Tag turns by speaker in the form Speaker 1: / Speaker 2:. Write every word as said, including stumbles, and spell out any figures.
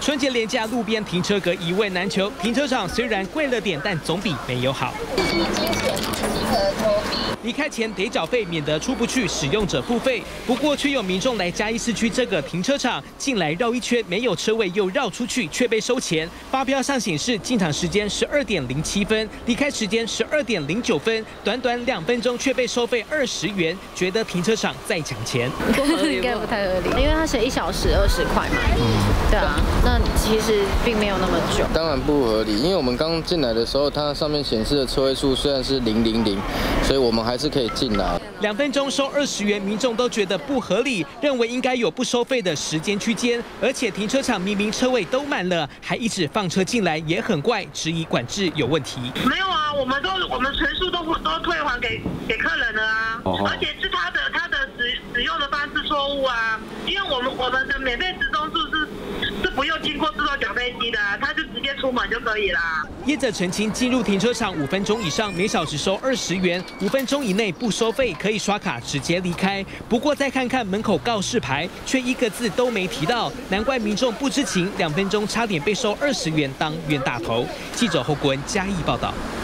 Speaker 1: 春节连假路边停车格一位难求，停车场虽然贵了点，但总比没有好。离开前得缴费，免得出不去，使用者付费。不过却有民众来嘉义市区这个停车场，进来绕一圈没有车位，又绕出去却被收钱。发票上显示进场时间十二点零七分，离开时间十二点零九分，短短两分钟却被收费二十元，觉得停车场在抢钱。
Speaker 2: 不合理，应该不太合理，因为他写一小时二十块嘛。嗯，对啊，那其实并没有那么久。
Speaker 3: 当然不合理，因为我们刚进来的时候，它上面显示的车位数虽然是零零零，所以我们还是可以进来。
Speaker 1: 两分钟收二十元，民众都觉得不合理，认为应该有不收费的时间区间，而且停车场明明车位都满了，还一直放车进来，也很怪，质疑管制有问题。
Speaker 4: 没有啊，我们都我们全数都都退还给给客人了啊，哦、而且是他的他的使使用的方式错误啊，因为我们我们的免费直通数是是不用经过自动缴费机的、啊，他就直接出门就可以啦。
Speaker 1: 业者澄清，进入停车场五分钟以上，每小时收二十元；五分钟以内不收费，可以刷卡直接离开。不过再看看门口告示牌，却一个字都没提到，难怪民众不知情，两分钟差点被收二十元当冤大头。记者侯国文嘉义报道。